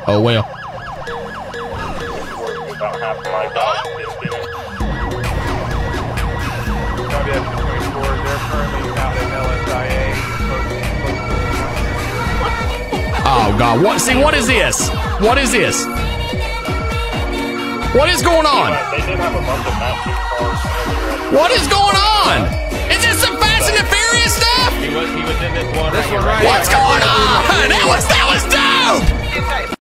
Oh, well. About half of my dog is getting. WF 24, they're currently out in LSIA. Oh, God. What? See, what is this? What is this? What is going on? They did have a bunch of matching cars. What is going on? Is this some Fast and the Furious stuff? He was in this one right here. What's